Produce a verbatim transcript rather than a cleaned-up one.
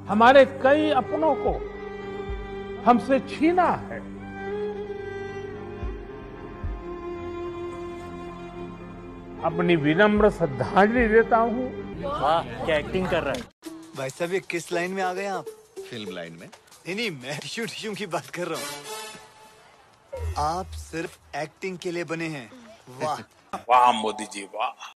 हमारे कई अपनों को हमसे छीना है। अपनी विनम्र श्रद्धांजलि देता हूँ। वाह, क्या एक्टिंग कर रहा है। भाई साहब, ये किस लाइन में आ गए आप? फिल्म लाइन में। नहीं नहीं, मैं टिश्यू टिश्यू की बात कर रहा हूँ। आप सिर्फ एक्टिंग के लिए बने हैं। वाह वाह मोदी जी वाह।